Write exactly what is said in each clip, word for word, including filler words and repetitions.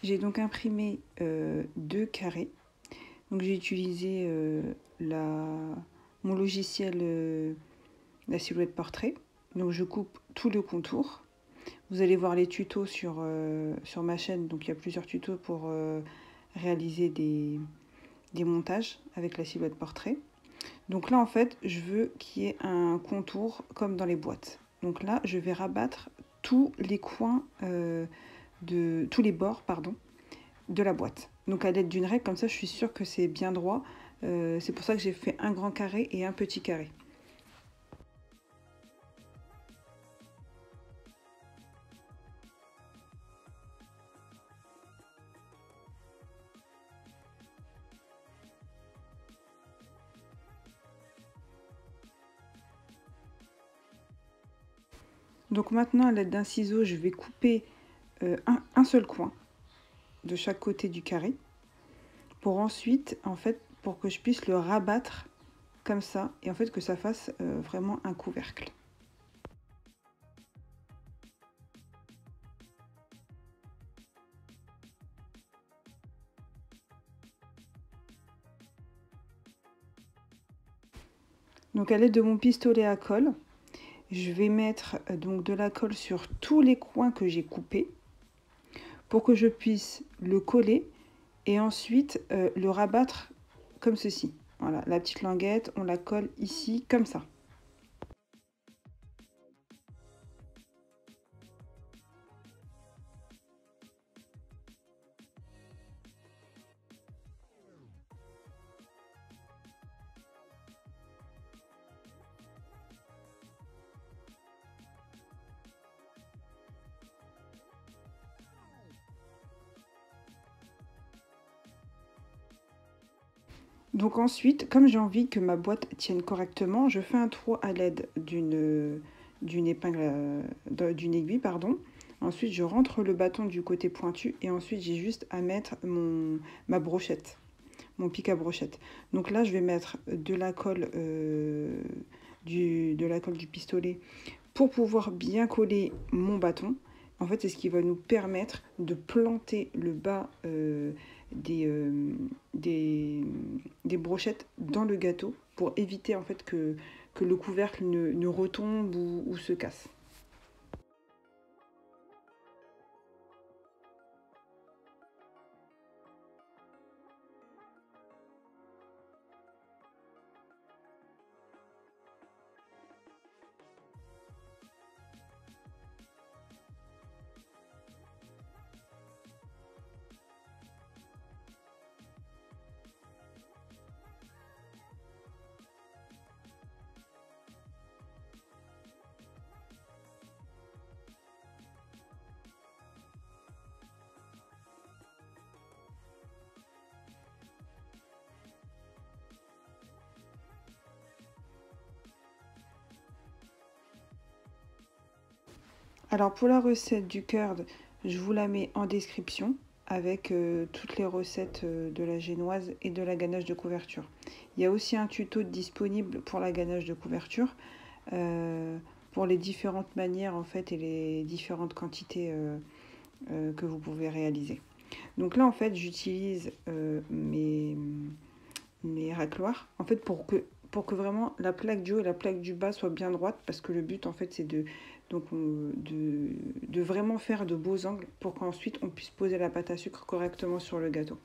J'ai donc imprimé euh, deux carrés. Donc j'ai utilisé euh, la, mon logiciel euh, la silhouette portrait. Donc je coupe tout le contour. Vous allez voir les tutos sur, euh, sur ma chaîne. Donc il y a plusieurs tutos pour euh, réaliser des, des montages avec la silhouette portrait. Donc là en fait je veux qu'il y ait un contour comme dans les boîtes. Donc là je vais rabattre tous les coins, euh, de tous les bords pardon, de la boîte. Donc à l'aide d'une règle, comme ça je suis sûre que c'est bien droit. Euh, c'est pour ça que j'ai fait un grand carré et un petit carré. Donc maintenant à l'aide d'un ciseau, je vais couper euh, un, un seul coin de chaque côté du carré pour ensuite, en fait, pour que je puisse le rabattre comme ça et en fait que ça fasse euh, vraiment un couvercle. Donc à l'aide de mon pistolet à colle, je vais mettre euh, donc de la colle sur tous les coins que j'ai coupés pour que je puisse le coller et ensuite euh, le rabattre comme ceci. Voilà, la petite languette, on la colle ici comme ça. Donc ensuite, comme j'ai envie que ma boîte tienne correctement, je fais un trou à l'aide d'une d'une épingle, euh, d'une aiguille, pardon. Ensuite, je rentre le bâton du côté pointu et ensuite j'ai juste à mettre mon, ma brochette, mon pic à brochette. Donc là, je vais mettre de la colle, euh, du, de la colle du pistolet pour pouvoir bien coller mon bâton. En fait, c'est ce qui va nous permettre de planter le bas euh, des, euh, des, des brochettes dans le gâteau pour éviter en fait que, que le couvercle ne, ne retombe ou, ou se casse. Alors pour la recette du curd, je vous la mets en description avec euh, toutes les recettes euh, de la génoise et de la ganache de couverture. Il y a aussi un tuto disponible pour la ganache de couverture, euh, pour les différentes manières en fait et les différentes quantités euh, euh, que vous pouvez réaliser. Donc là en fait j'utilise euh, mes, mes racloirs en fait pour que, pour que vraiment la plaque du haut et la plaque du bas soient bien droites, parce que le but en fait c'est de, donc, on, de, de vraiment faire de beaux angles pour qu'ensuite on puisse poser la pâte à sucre correctement sur le gâteau.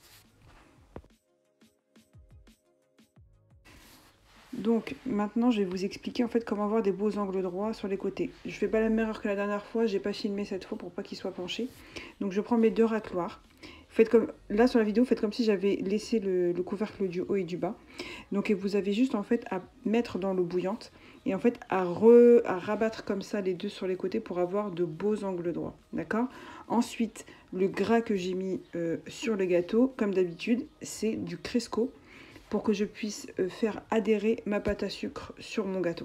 Donc maintenant je vais vous expliquer en fait comment avoir des beaux angles droits sur les côtés. Je ne fais pas la même erreur que la dernière fois, j'ai pas filmé cette fois pour pas qu'il soit penché. Donc je prends mes deux racloirs. Faites comme là sur la vidéo, faites comme si j'avais laissé le, le couvercle du haut et du bas. Donc et vous avez juste en fait à mettre dans l'eau bouillante et en fait à, re, à rabattre comme ça les deux sur les côtés pour avoir de beaux angles droits. D'accord? Ensuite, le gras que j'ai mis euh, sur le gâteau, comme d'habitude, c'est du Cresco, pour que je puisse faire adhérer ma pâte à sucre sur mon gâteau.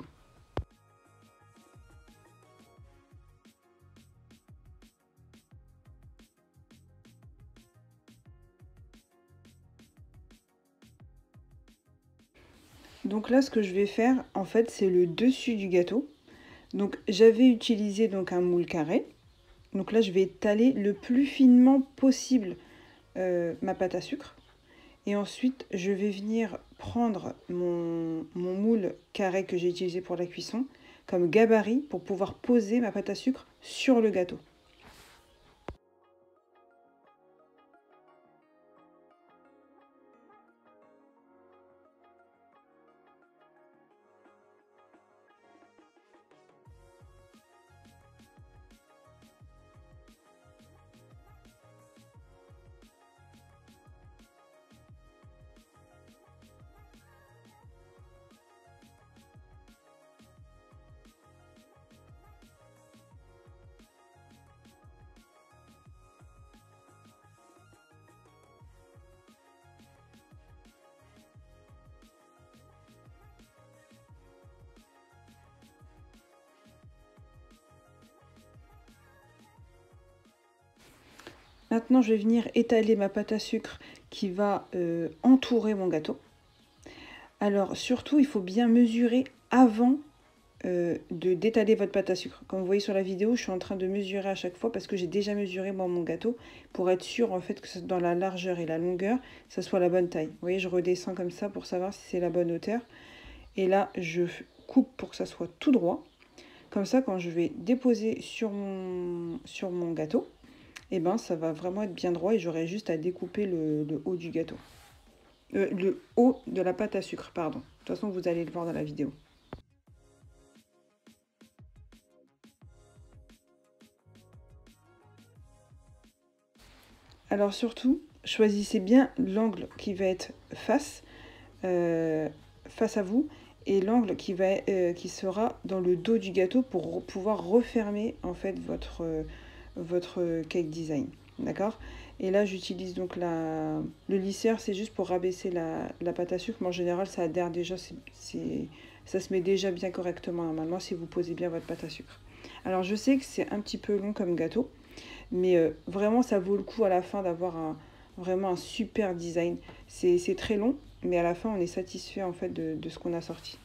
Donc là, ce que je vais faire, en fait, c'est le dessus du gâteau. Donc j'avais utilisé donc un moule carré. Donc là, je vais étaler le plus finement possible euh, ma pâte à sucre. Et ensuite, je vais venir prendre mon, mon moule carré que j'ai utilisé pour la cuisson comme gabarit pour pouvoir poser ma pâte à sucre sur le gâteau. Maintenant, je vais venir étaler ma pâte à sucre qui va euh, entourer mon gâteau. Alors, surtout, il faut bien mesurer avant euh, de d'étaler votre pâte à sucre. Comme vous voyez sur la vidéo, je suis en train de mesurer à chaque fois parce que j'ai déjà mesuré moi mon gâteau pour être sûr en fait que dans la largeur et la longueur, ça soit la bonne taille. Vous voyez, je redescends comme ça pour savoir si c'est la bonne hauteur. Et là, je coupe pour que ça soit tout droit. Comme ça, quand je vais déposer sur mon, sur mon gâteau, et eh ben ça va vraiment être bien droit et j'aurai juste à découper le, le haut du gâteau. Euh, le haut de la pâte à sucre, pardon. De toute façon, vous allez le voir dans la vidéo. Alors surtout, choisissez bien l'angle qui va être face, euh, face à vous et l'angle qui, va, euh, qui sera dans le dos du gâteau pour pouvoir refermer en fait votre, euh, votre cake design. D'accord? Et là, j'utilise donc la... le lisseur, c'est juste pour rabaisser la, la pâte à sucre. Mais en général, ça adhère déjà, c'est, c'est... ça se met déjà bien correctement normalement si vous posez bien votre pâte à sucre. Alors, je sais que c'est un petit peu long comme gâteau, mais euh, vraiment, ça vaut le coup à la fin d'avoir un, vraiment un super design. C'est, c'est très long, mais à la fin, on est satisfait en fait de, de ce qu'on a sorti.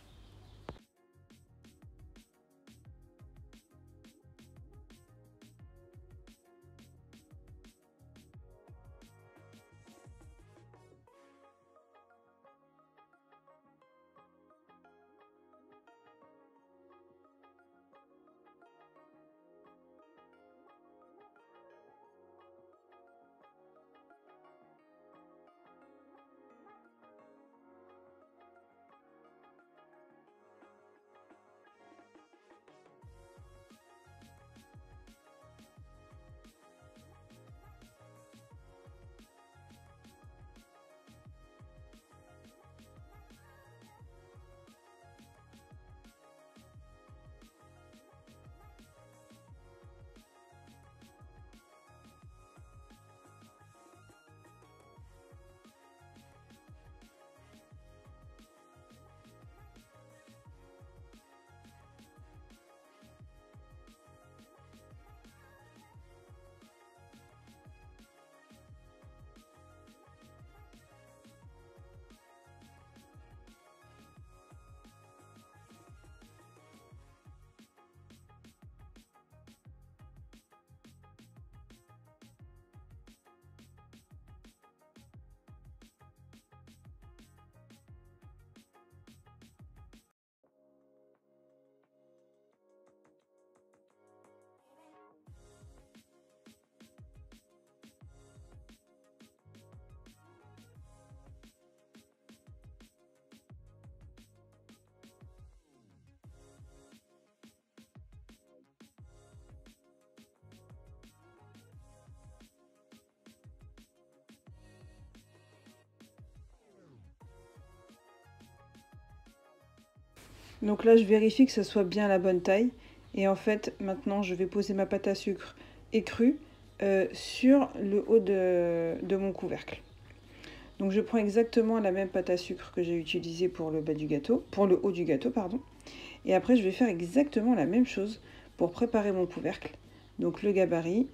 Donc là, je vérifie que ça soit bien la bonne taille. Et en fait, maintenant, je vais poser ma pâte à sucre écrue euh, sur le haut de, de mon couvercle. Donc je prends exactement la même pâte à sucre que j'ai utilisée pour le bas du gâteau, pour le haut du gâteau, pardon. Et après, je vais faire exactement la même chose pour préparer mon couvercle. Donc le gabarit,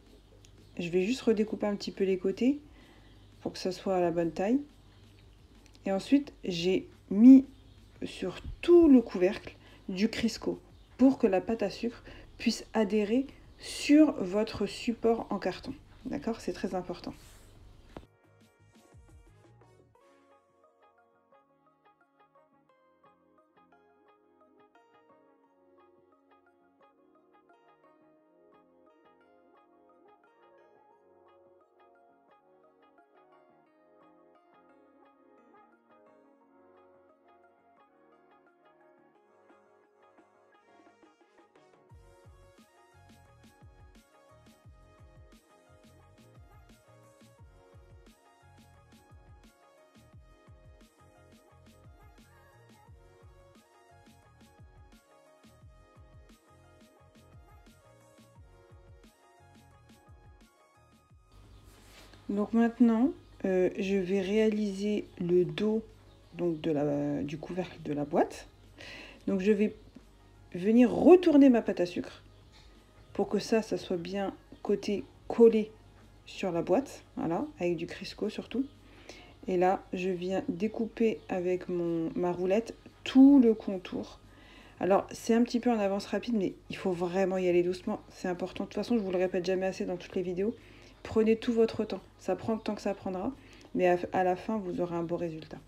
je vais juste redécouper un petit peu les côtés pour que ça soit à la bonne taille. Et ensuite, j'ai mis sur tout le couvercle du Crisco pour que la pâte à sucre puisse adhérer sur votre support en carton. D'accord? C'est très important. Donc maintenant, euh, je vais réaliser le dos donc de la, du couvercle de la boîte. Donc je vais venir retourner ma pâte à sucre pour que ça, ça soit bien côté collé sur la boîte, voilà, avec du Crisco surtout. Et là, je viens découper avec mon, ma roulette tout le contour. Alors, c'est un petit peu en avance rapide, mais il faut vraiment y aller doucement. C'est important. De toute façon, je vous le répète jamais assez dans toutes les vidéos. Prenez tout votre temps. Ça prend le temps que ça prendra, mais à, à la fin, vous aurez un beau résultat.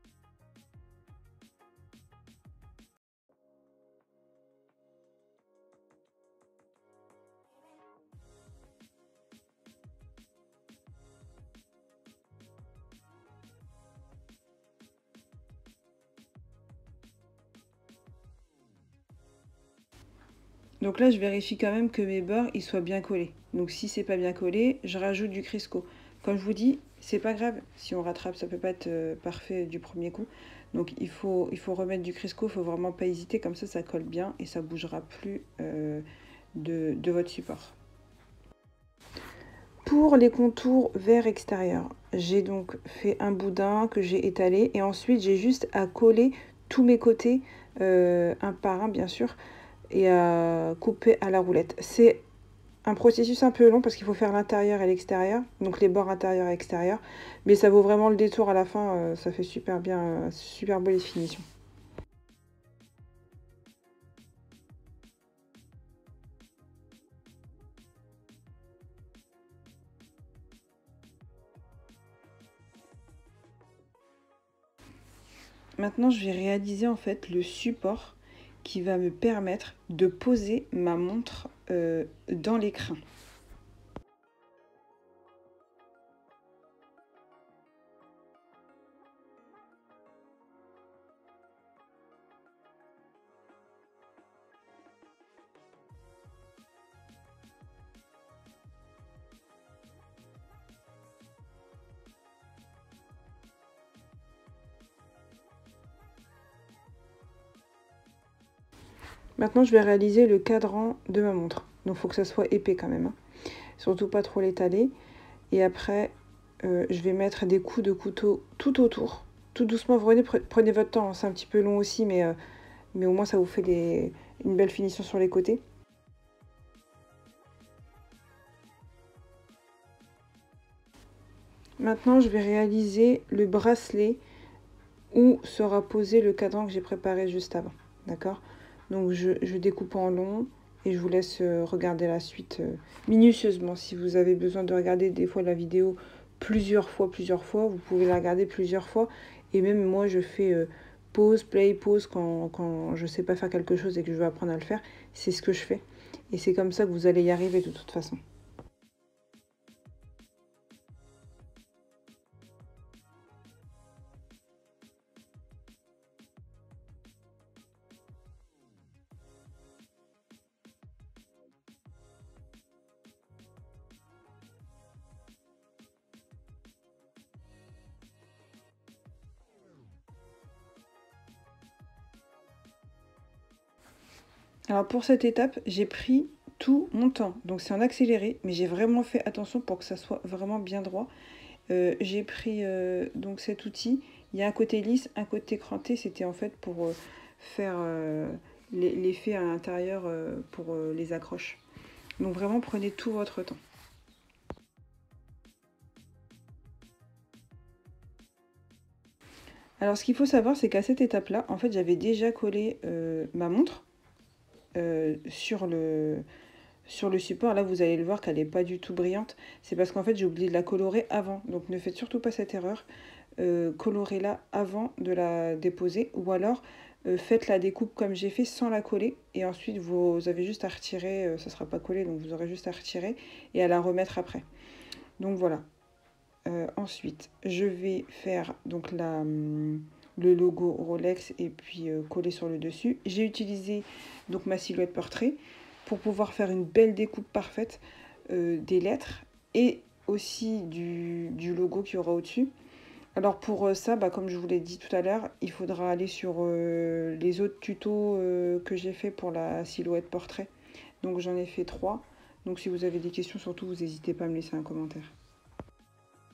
Donc là, je vérifie quand même que mes beurres ils soient bien collés. Donc si c'est pas bien collé, je rajoute du Crisco. Comme je vous dis, c'est pas grave si on rattrape, ça peut pas être euh, parfait du premier coup. Donc il faut, il faut remettre du Crisco, il faut vraiment pas hésiter, comme ça ça colle bien et ça bougera plus euh, de, de votre support. Pour les contours vers extérieur, j'ai donc fait un boudin que j'ai étalé et ensuite j'ai juste à coller tous mes côtés, euh, un par un bien sûr, et à couper à la roulette. C'est un processus un peu long parce qu'il faut faire l'intérieur et l'extérieur, donc les bords intérieurs et extérieurs, mais ça vaut vraiment le détour à la fin, euh, ça fait super bien, euh, super beau les finitions. Maintenant, je vais réaliser en fait le support qui va me permettre de poser ma montre euh, dans l'écrin. Maintenant, je vais réaliser le cadran de ma montre. Donc, il faut que ça soit épais quand même, hein. Surtout pas trop l'étaler. Et après, euh, je vais mettre des coups de couteau tout autour. Tout doucement, vous prenez, prenez votre temps, hein. C'est un petit peu long aussi, mais, euh, mais au moins ça vous fait des, une belle finition sur les côtés. Maintenant, je vais réaliser le bracelet où sera posé le cadran que j'ai préparé juste avant. D'accord? Donc, je, je découpe en long et je vous laisse regarder la suite minutieusement. Si vous avez besoin de regarder des fois la vidéo plusieurs fois, plusieurs fois, vous pouvez la regarder plusieurs fois. Et même moi, je fais euh, pause, play, pause quand, quand je ne sais pas faire quelque chose et que je veux apprendre à le faire. C'est ce que je fais. Et c'est comme ça que vous allez y arriver de toute façon. Alors pour cette étape, j'ai pris tout mon temps. Donc c'est en accéléré, mais j'ai vraiment fait attention pour que ça soit vraiment bien droit. Euh, j'ai pris euh, donc cet outil. Il y a un côté lisse, un côté cranté. C'était en fait pour euh, faire euh, l'effet à l'intérieur euh, pour euh, les accroches. Donc vraiment prenez tout votre temps. Alors ce qu'il faut savoir, c'est qu'à cette étape-là, en fait, j'avais déjà collé euh, ma montre euh, sur le sur le support. Là, vous allez le voir qu'elle n'est pas du tout brillante. C'est parce qu'en fait, j'ai oublié de la colorer avant. Donc ne faites surtout pas cette erreur. Euh, colorez-la avant de la déposer. Ou alors, euh, faites la découpe comme j'ai fait sans la coller. Et ensuite, vous avez juste à retirer. Euh, ça ne sera pas collé, donc vous aurez juste à retirer et à la remettre après. Donc voilà. Euh, ensuite, je vais faire donc la, le logo Rolex et puis euh, coller sur le dessus. J'ai utilisé donc ma silhouette portrait pour pouvoir faire une belle découpe parfaite euh, des lettres et aussi du, du logo qu'il y aura au-dessus. Alors pour euh, ça, bah, comme je vous l'ai dit tout à l'heure, il faudra aller sur euh, les autres tutos euh, que j'ai fait pour la silhouette portrait. Donc j'en ai fait trois. Donc si vous avez des questions, surtout, vous n'hésitez pas à me laisser un commentaire.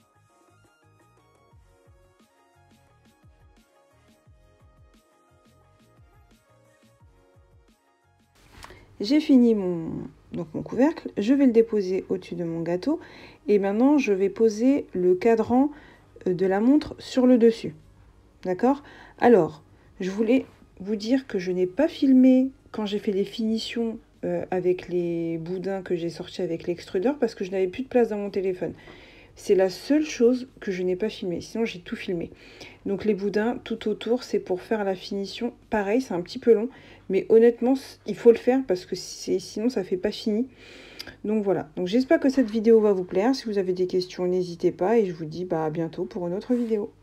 j'ai fini mon, donc mon couvercle, je vais le déposer au-dessus de mon gâteau et maintenant je vais poser le cadran de la montre sur le dessus. D'accord? Alors, je voulais vous dire que je n'ai pas filmé quand j'ai fait les finitions euh, avec les boudins que j'ai sortis avec l'extrudeur parce que je n'avais plus de place dans mon téléphone. C'est la seule chose que je n'ai pas filmé, sinon j'ai tout filmé. Donc les boudins tout autour, c'est pour faire la finition. Pareil, c'est un petit peu long, mais honnêtement, il faut le faire parce que sinon ça fait pas fini. Donc voilà, donc j'espère que cette vidéo va vous plaire. Si vous avez des questions, n'hésitez pas et je vous dis bah, à bientôt pour une autre vidéo.